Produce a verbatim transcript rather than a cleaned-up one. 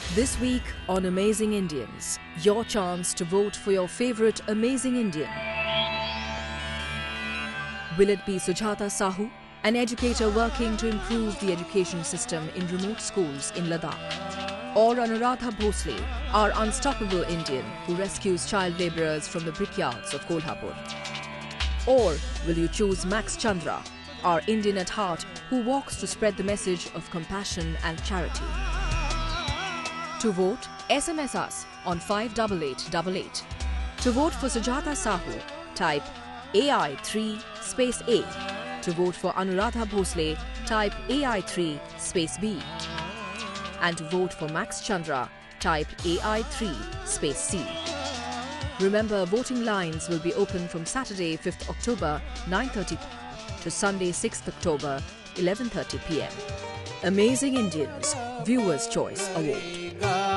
This week on Amazing Indians, your chance to vote for your favorite Amazing Indian. Will it be Sujata Sahu, an educator working to improve the education system in remote schools in Ladakh? Or Anuradha Bhosle, our unstoppable Indian who rescues child labourers from the brickyards of Kolhapur? Or will you choose Max Chandra, our Indian at heart who walks to spread the message of compassion and charity? To vote, S M S us on five eight eight eight eight. To vote for Sujata Sahu, type A I three space A. To vote for Anuradha Bhosle, type A I three space B. And to vote for Max Chandra, type A I three space C. Remember, voting lines will be open from Saturday fifth October nine thirty to Sunday sixth October eleven thirty p m Amazing Indians Viewers' Choice Award.